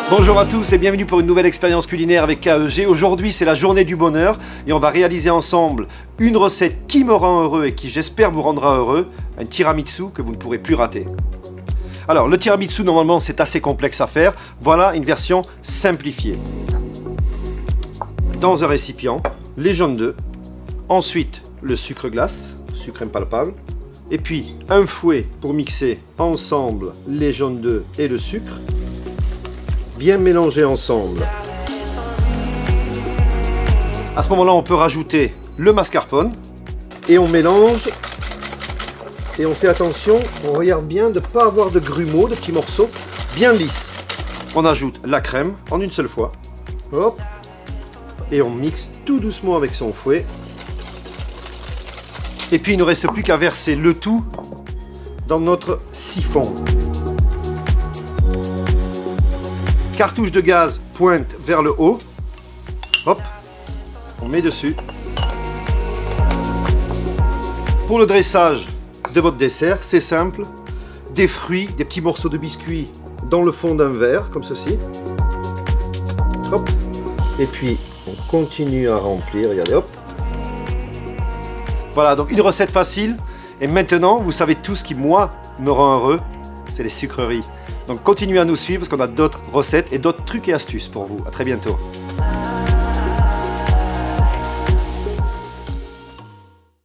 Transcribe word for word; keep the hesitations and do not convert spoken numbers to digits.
Bonjour à tous et bienvenue pour une nouvelle expérience culinaire avec K E G. Aujourd'hui c'est la journée du bonheur et on va réaliser ensemble une recette qui me rend heureux et qui j'espère vous rendra heureux, un tiramisu que vous ne pourrez plus rater. Alors le tiramisu normalement c'est assez complexe à faire, voilà une version simplifiée. Dans un récipient, les jaunes d'œufs, ensuite le sucre glace, sucre impalpable, et puis un fouet pour mixer ensemble les jaunes d'œufs et le sucre. Bien mélanger ensemble. À ce moment-là, on peut rajouter le mascarpone et on mélange et on fait attention, on regarde bien de ne pas avoir de grumeaux, de petits morceaux, bien lisses. On ajoute la crème en une seule fois. Hop. Et on mixe tout doucement avec son fouet. Et puis il ne reste plus qu'à verser le tout dans notre siphon. Cartouche de gaz pointe vers le haut. Hop, on met dessus. Pour le dressage de votre dessert, c'est simple. Des fruits, des petits morceaux de biscuits dans le fond d'un verre, comme ceci. Hop. Et puis, on continue à remplir. Regardez, hop. Voilà, donc une recette facile. Et maintenant, vous savez tout ce qui, moi, me rend heureux, c'est les sucreries. Donc continuez à nous suivre parce qu'on a d'autres recettes et d'autres trucs et astuces pour vous. À très bientôt.